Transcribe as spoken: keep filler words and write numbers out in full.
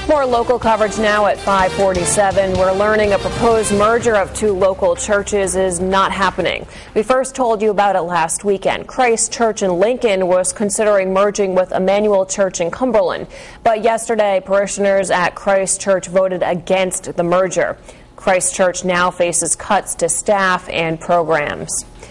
More local coverage now at five forty-seven. We're learning a proposed merger of two local churches is not happening. We first told you about it last weekend. Christ Church in Lincoln was considering merging with Emmanuel Church in Cumberland. But yesterday, parishioners at Christ Church voted against the merger. Christ Church now faces cuts to staff and programs.